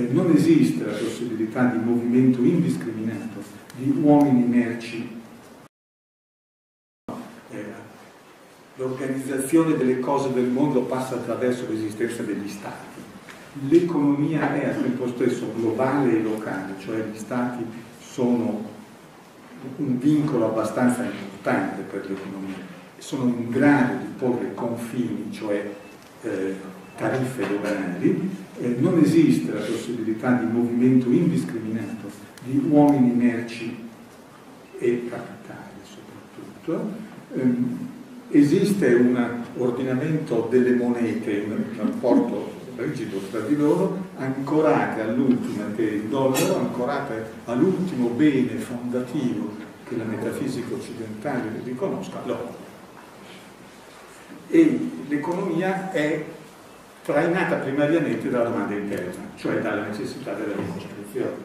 non esiste la possibilità di movimento indiscriminato di uomini, merci. L'organizzazione delle cose del mondo passa attraverso l'esistenza degli stati. L'economia è al tempo stesso globale e locale, cioè gli stati sono un vincolo abbastanza importante per l'economia, sono in grado di porre confini, cioè tariffe doganali. Non esiste la possibilità di movimento indiscriminato di uomini, merci e capitali soprattutto. Esiste un ordinamento delle monete, un rapporto rigido tra di loro, ancorate all'ultima, che è il dollaro, ancorate all'ultimo bene fondativo che la metafisica occidentale riconosca, l'oro. E l'economia è trainata primariamente dalla domanda interna, cioè dalla necessità della ricostruzione.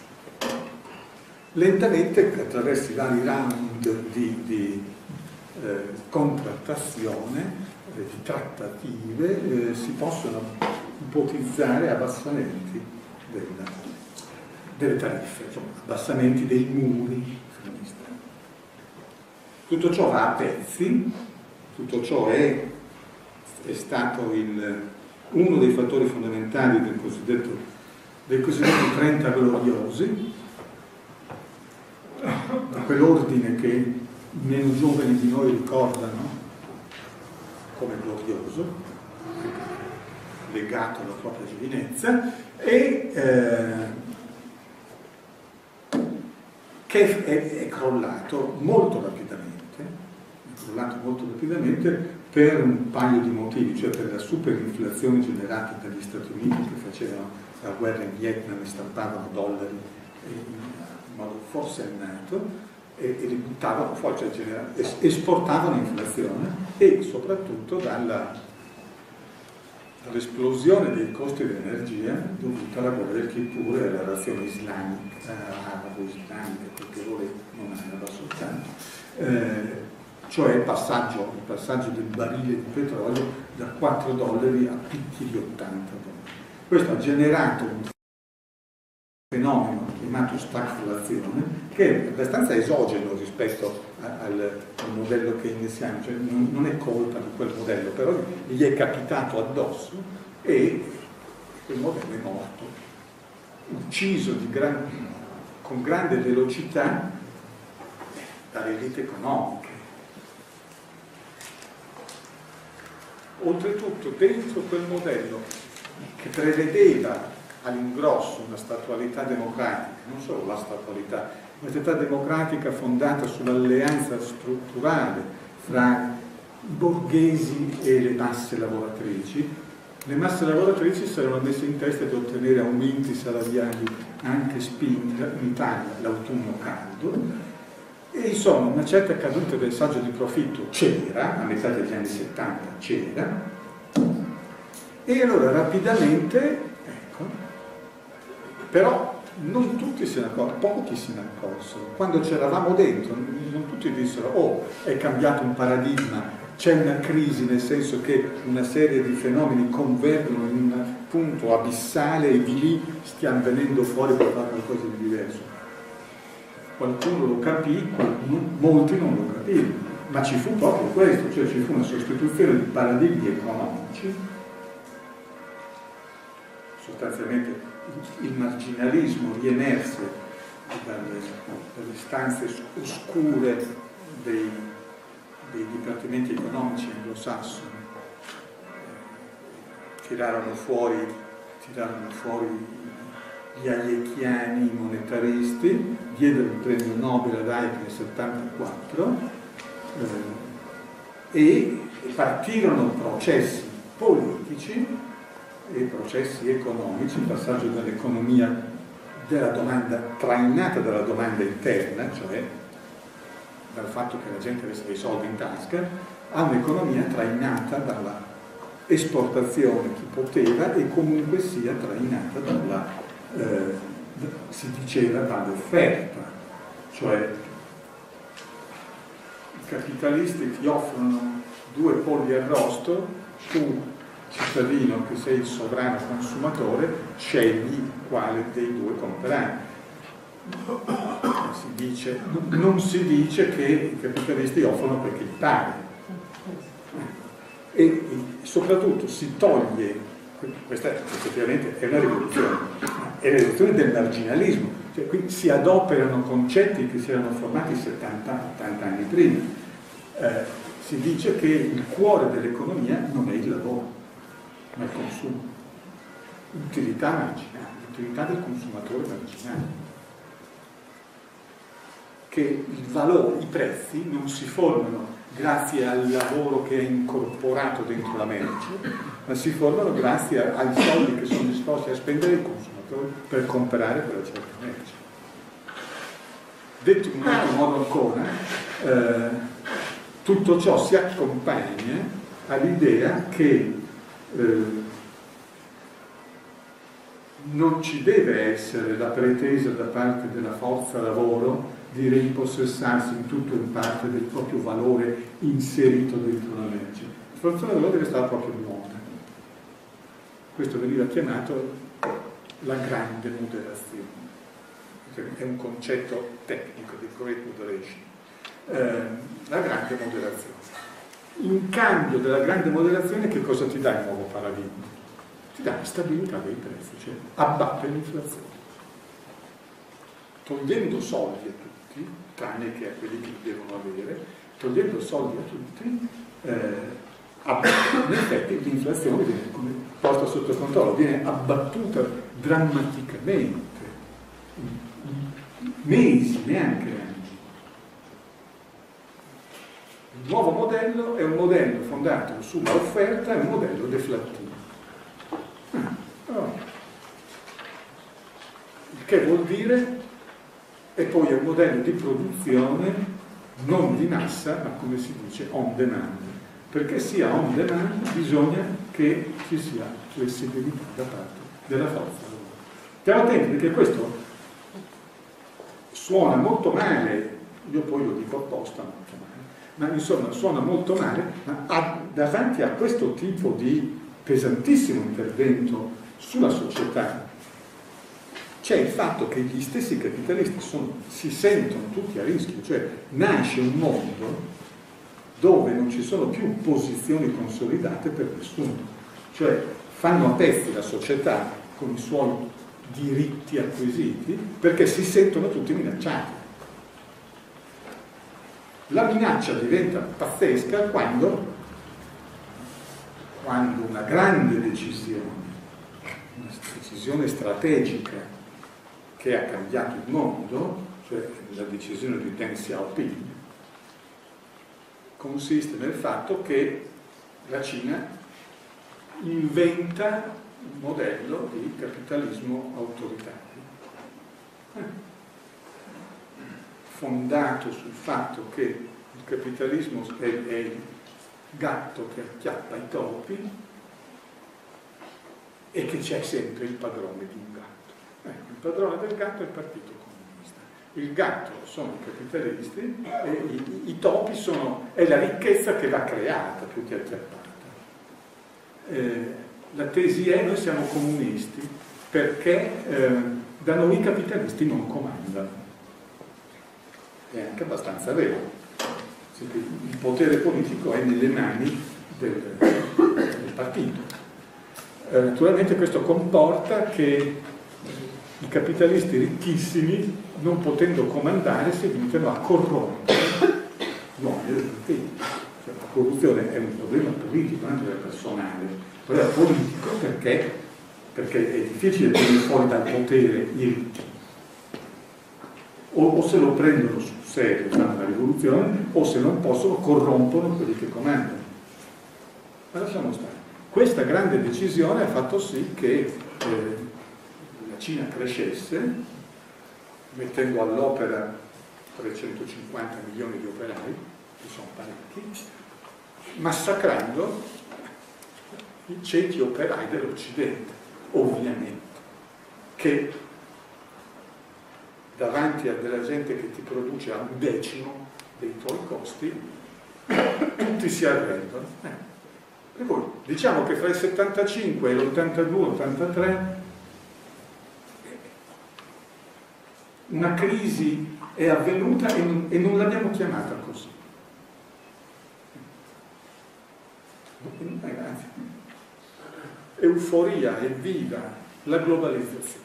Lentamente, attraverso i vari round di contrattazione, di trattative, si possono ipotizzare abbassamenti delle tariffe, insomma, abbassamenti dei muri. Tutto ciò va a pezzi, tutto ciò è stato uno dei fattori fondamentali dei cosiddetti 30 gloriosi, quell'ordine che i meno giovani di noi ricordano come glorioso, legato alla propria giovinezza, e che è crollato molto rapidamente per un paio di motivi, cioè per la superinflazione generata dagli Stati Uniti, che facevano la guerra in Vietnam e stampavano dollari in modo forsennato e li buttavano fuori, cioè esportavano inflazione, e soprattutto dall'esplosione dei costi dell'energia dovuta alla guerra del Kippur e alla razione islamica, arabo-islamica, quel che vuole, non araba soltanto, cioè il passaggio del barile di petrolio da 4 dollari a picchi di 80 dollari. Questo ha generato un fenomeno chiamato stagflazione, che è abbastanza esogeno rispetto al modello keynesiano, cioè non è colpa di quel modello, però gli è capitato addosso e quel modello è morto, ucciso con grande velocità dalle elite economiche. Oltretutto, dentro quel modello che prevedeva all'ingrosso una statualità democratica, non solo la statualità, una società democratica fondata sull'alleanza strutturale fra i borghesi e le masse lavoratrici. Le masse lavoratrici si erano messe in testa di ottenere aumenti salariali anche spinti, in Italia l'autunno caldo, e insomma una certa caduta del saggio di profitto c'era, a metà degli anni 70 c'era, e allora rapidamente, però non tutti se ne accorsero, pochi se ne accorsero. Quando c'eravamo dentro, non tutti dissero: oh, è cambiato un paradigma, c'è una crisi, nel senso che una serie di fenomeni convergono in un punto abissale e di lì stiamo venendo fuori per fare qualcosa di diverso. Qualcuno lo capì, molti non lo capirono, ma ci fu proprio questo, cioè ci fu una sostituzione di paradigmi economici. Sostanzialmente il marginalismo riemerse dalle stanze oscure dei dipartimenti economici anglosassoni, tirarono fuori gli hayekiani monetaristi, diedero il premio Nobel ad Hayek nel 1974 e partirono processi politici e processi economici, il passaggio dall'economia della domanda trainata dalla domanda interna, cioè dal fatto che la gente avesse dei soldi in tasca, a un'economia trainata dalla esportazione chi poteva e comunque sia trainata dalla si diceva dall'offerta, cioè i capitalisti ti offrono 2 polli arrosto, tu cittadino, che sei il sovrano consumatore, scegli quale dei due comprare. Non si dice che i capitalisti offrono perché gli pare, e soprattutto si toglie, questa effettivamente è una rivoluzione, è la rivoluzione del marginalismo, cioè qui si adoperano concetti che si erano formati 70-80 anni prima. Si dice che il cuore dell'economia non è il lavoro, ma il consumo, l'utilità marginale, l'utilità del consumatore marginale. Che il valore, i prezzi non si formano grazie al lavoro che è incorporato dentro la merce, ma si formano grazie ai soldi che sono disposti a spendere i consumatori per comprare quella certa merce. Detto in un altro modo ancora, tutto ciò si accompagna all'idea che non ci deve essere la pretesa da parte della forza lavoro di rimpossessarsi in tutto o in parte del proprio valore inserito dentro la legge. La forza lavoro deve stare proprio in moda. Questo veniva chiamato la grande moderazione. È un concetto tecnico di great moderation. La grande moderazione. In cambio della grande moderazione, che cosa ti dà il nuovo paradigma? Ti dà la stabilità dei prezzi, cioè abbatte l'inflazione. Togliendo soldi a tutti, tranne che a quelli che li devono avere, togliendo soldi a tutti, in effetti l'inflazione viene posta sotto controllo, viene abbattuta drammaticamente, mesi, neanche anni. Il nuovo modello è un modello fondato sulla offerta, è un modello deflattivo. Il che vuol dire, e poi è un modello di produzione non di massa, ma come si dice on demand. Perché sia on demand bisogna che ci sia flessibilità da parte della forza lavoro. Stiamo attenti perché questo suona molto male, io poi lo dico apposta molto male, ma insomma suona molto male, ma davanti a questo tipo di pesantissimo intervento sulla società c'è il fatto che gli stessi capitalisti si sentono tutti a rischio, cioè nasce un mondo dove non ci sono più posizioni consolidate per nessuno, cioè fanno a pezzi la società con i suoi diritti acquisiti perché si sentono tutti minacciati. La minaccia diventa pazzesca quando una grande decisione, una decisione strategica che ha cambiato il mondo, cioè la decisione di Deng Xiaoping, consiste nel fatto che la Cina inventa un modello di capitalismo autoritario, fondato sul fatto che il capitalismo è il gatto che acchiappa i topi e che c'è sempre il padrone di un gatto. Il padrone del gatto è il Partito Comunista. Il gatto sono i capitalisti e i topi è la ricchezza che va creata più che acchiappata. La tesi è: noi siamo comunisti perché da noi i capitalisti non comandano. È anche abbastanza vero. Il potere politico è nelle mani del partito. Naturalmente questo comporta che i capitalisti ricchissimi, non potendo comandare, si limitano a corrompere gli uomini del partito. Cioè, la corruzione è un problema politico, non è personale, un problema politico perché è difficile tenere fuori dal potere i ricchi. O se lo prendono sul serio, fanno la rivoluzione, o se non possono corrompono quelli che comandano. Ma lasciamo stare. Questa grande decisione ha fatto sì che la Cina crescesse, mettendo all'opera 350 milioni di operai, che sono parecchi, massacrando i ceti operai dell'Occidente, ovviamente, che davanti a della gente che ti produce a 1/10 dei tuoi costi, tutti si arrendono. Per cui diciamo che fra il 75 e l'82-83 una crisi è avvenuta e non l'abbiamo chiamata così. Anzi, euforia, evviva la globalizzazione.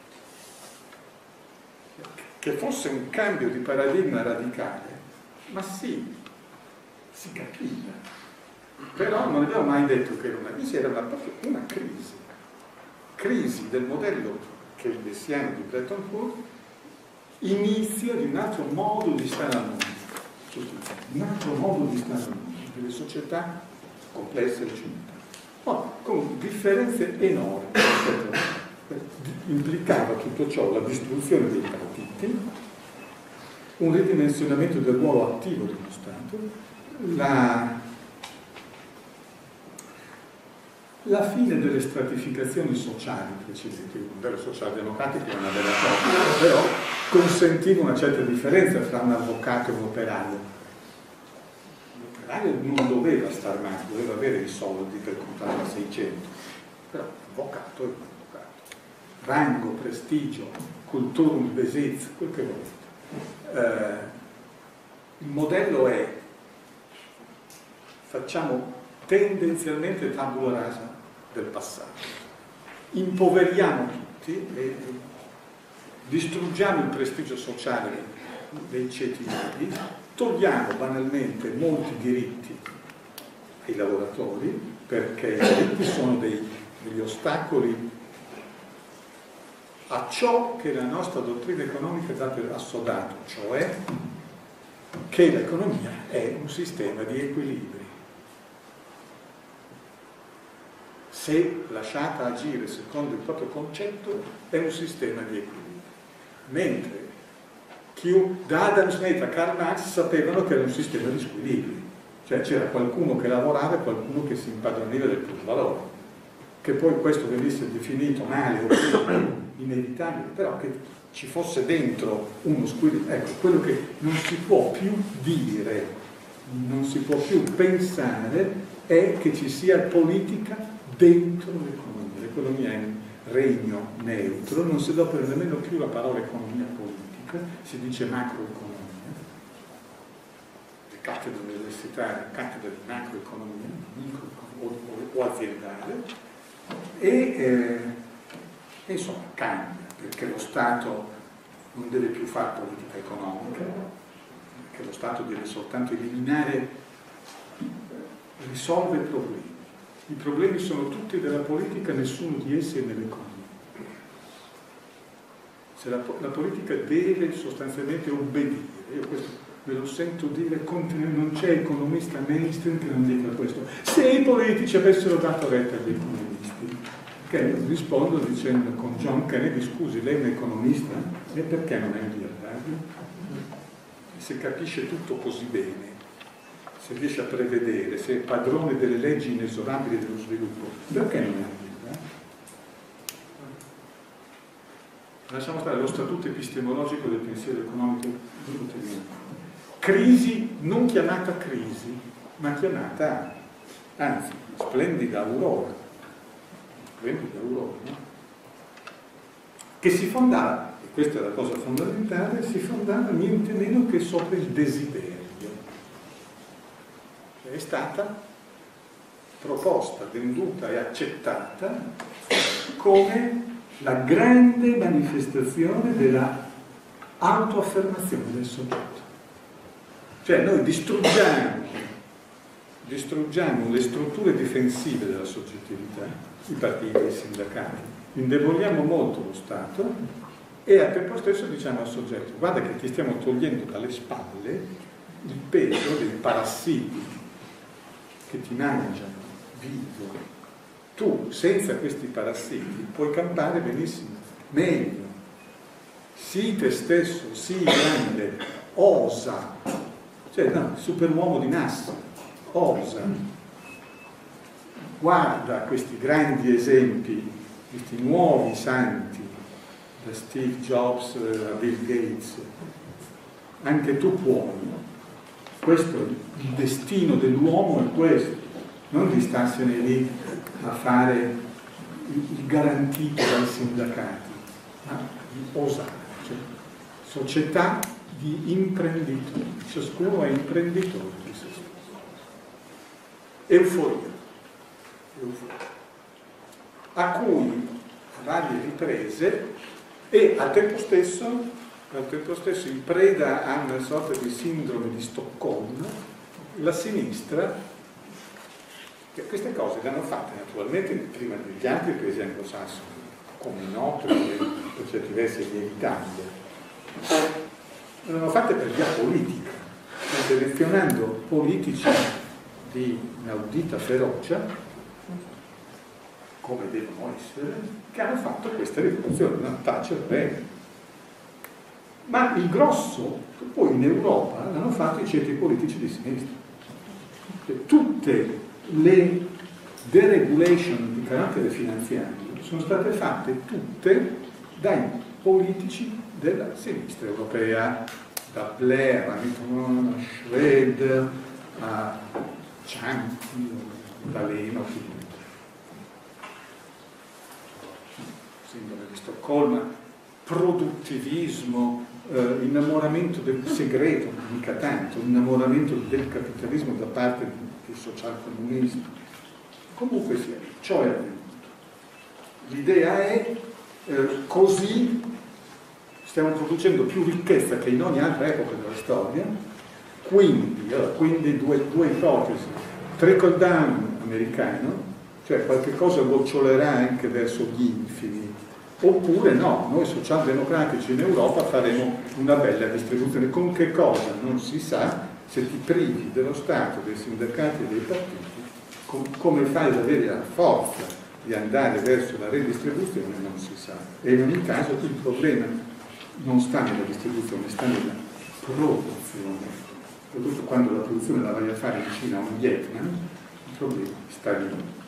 Che fosse un cambio di paradigma radicale, ma sì, si capiva. Però non abbiamo mai detto che era una crisi, era proprio una crisi del modello keynesiano di Bretton Woods, inizio di un altro modo di stare al mondo, un altro modo di stare al mondo, delle società complesse e città, con differenze enormi. Implicava tutto ciò la distruzione dei partiti, un ridimensionamento del ruolo attivo dello Stato, la fine delle stratificazioni sociali precedenti. Il modello socialdemocratico è una bella cosa, però consentiva una certa differenza fra un avvocato e un operaio. L'operaio non doveva star male, doveva avere i soldi per comprare a 600, però l'avvocato è un avvocato. Rango, prestigio, culturum besez, quel che volete. Il modello è: facciamo tendenzialmente tabula rasa del passato, impoveriamo tutti e distruggiamo il prestigio sociale dei ceti medi, togliamo banalmente molti diritti ai lavoratori, perché i diritti sono degli ostacoli a ciò che la nostra dottrina economica dà per assodato, cioè che l'economia è un sistema di equilibri. Se lasciata agire secondo il proprio concetto, è un sistema di equilibri. Mentre da Adam Smith a Karl Marx sapevano che era un sistema di squilibri, cioè c'era qualcuno che lavorava e qualcuno che si impadroniva del plusvalore. Che poi questo venisse definito male o inevitabile, però che ci fosse dentro uno squilibrio. Ecco, quello che non si può più dire, non si può più pensare è che ci sia politica dentro l'economia. L'economia è un regno neutro, non si adopera nemmeno più la parola economia politica, si dice macroeconomia. Le cattedre universitarie, cattedre di macroeconomia, o aziendale, e insomma cambia, perché lo Stato non deve più fare politica economica, perché lo Stato deve soltanto eliminare, risolvere i problemi. I problemi sono tutti della politica, nessuno di essi è nell'economia. Se la politica deve sostanzialmente obbedire, io questo me lo sento dire continuamente, non c'è economista mainstream che non dica questo. Se i politici avessero dato retta agli economisti, che rispondo dicendo con John Kennedy: scusi, lei è un economista? E perché non è un miliardario? Se capisce tutto così bene, se riesce a prevedere, se è padrone delle leggi inesorabili dello sviluppo, perché non è un miliardario? Lasciamo stare lo statuto epistemologico del pensiero economico. Crisi non chiamata crisi, ma chiamata, anzi, splendida aurora. Splendida aurora, no? Che si fondava, e questa è la cosa fondamentale, si fondava niente meno che sopra il desiderio. È stata proposta, venduta e accettata come la grande manifestazione della autoaffermazione del soggetto. Cioè noi distruggiamo le strutture difensive della soggettività, i partiti, i sindacati, indeboliamo molto lo Stato e al tempo stesso diciamo al soggetto: guarda che ti stiamo togliendo dalle spalle il peso dei parassiti che ti mangiano vivo. Tu senza questi parassiti puoi campare benissimo, meglio. Sii te stesso, sii grande, osa. Cioè, no, superuomo di Nassau, osa. Guarda questi grandi esempi, questi nuovi santi, da Steve Jobs a Bill Gates. Anche tu puoi. Questo è il destino dell'uomo, è questo. non di starsene lì a fare il garantito dai sindacati, ma di osare, cioè società di imprenditori, ciascuno è imprenditore di se stesso. Euforia, a cui a varie riprese e al tempo stesso in preda a una sorta di sindrome di Stoccolma, la sinistra, che queste cose le hanno fatte naturalmente prima degli altri paesi anglosassoni, come noto e per certi versi è inevitabile. Le hanno fatte per via politica, selezionando politici di inaudita ferocia, come devono essere, che hanno fatto questa rivoluzione, una Thatcher bene. Ma il grosso, poi in Europa, l'hanno fatto i ceti politici di sinistra. Tutte le deregulation di carattere finanziario sono state fatte tutte dai politici della sinistra europea, da Blair, a Mitterrand, a Schroeder, a Ciampi, D'Alema, sindrome di Stoccolma, produttivismo, innamoramento del segreto, mica tanto, innamoramento del capitalismo da parte del socialcomunismo. Comunque sia, ciò è avvenuto. L'idea è così stiamo producendo più ricchezza che in ogni altra epoca della storia, quindi due ipotesi: trickle down americano, cioè qualche cosa gocciolerà anche verso gli infimi, oppure no, noi socialdemocratici in Europa faremo una bella distribuzione. Con che cosa? Non si sa. Se ti privi dello Stato, dei sindacati e dei partiti, come fai ad avere la forza di andare verso la redistribuzione non si sa. E in ogni caso il problema non sta nella distribuzione, sta nella produzione. Soprattutto quando la produzione la vai a fare in Cina o in Vietnam, il problema sta lì.